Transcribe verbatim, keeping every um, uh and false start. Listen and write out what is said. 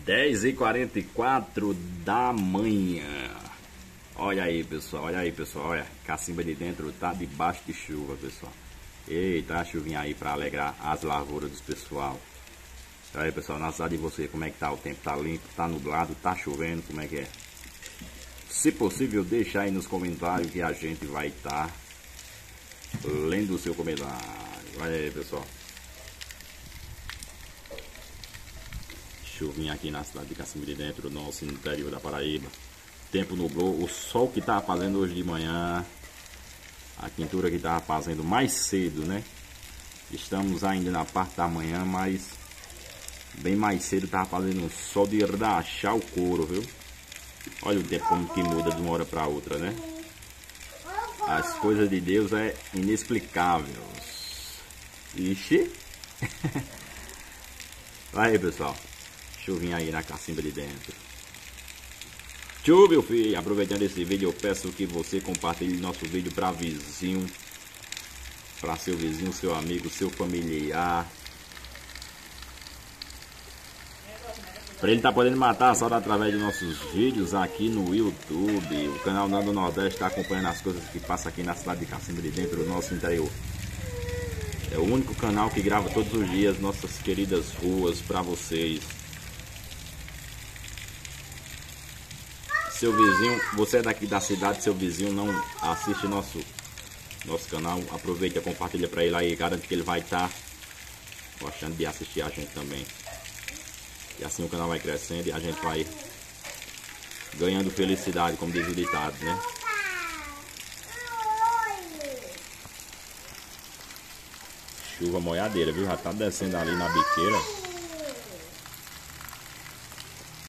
dez e quarenta e quatro da manhã. Olha aí, pessoal, olha aí, pessoal, olha, Cacimba de Dentro tá debaixo de chuva, pessoal. Eita, a chuvinha aí para alegrar as lavouras dos pessoal. Olha aí, pessoal, na cidade de você, como é que tá o tempo? Tá limpo, tá nublado, tá chovendo, como é que é? Se possível, deixa aí nos comentários que a gente vai estar tá lendo o seu comentário. Olha aí, pessoal. Chuvinha aqui na cidade de Cacimba de Dentro, nosso interior da Paraíba. Tempo nublou, o sol que tava fazendo hoje de manhã, a quintura que tava fazendo mais cedo, né? Estamos ainda na parte da manhã, mas bem mais cedo tava fazendo um sol de rachar o couro, viu? Olha o tempo como que muda de uma hora para outra, né? As coisas de Deus é inexplicável. Ixi! Vai aí, pessoal. Chuvinha aí na Cacimba de Dentro. Tchau, meu filho. Aproveitando esse vídeo, eu peço que você compartilhe nosso vídeo para vizinho, para seu vizinho, seu amigo, seu familiar, para ele estar tá podendo matar a saudade através de nossos vídeos aqui no YouTube. O canal Nando Nordeste está acompanhando as coisas que passam aqui na cidade de Cacimba de Dentro, do nosso interior. É o único canal que grava todos os dias nossas queridas ruas para vocês. Seu vizinho, você é daqui da cidade, seu vizinho não assiste nosso, nosso canal, aproveita e compartilha para ele aí, garante que ele vai estar tá gostando de assistir a gente também. E assim o canal vai crescendo e a gente vai ganhando felicidade, como diz o ditado, né? Chuva molhadeira, viu? Já tá descendo ali na biqueira.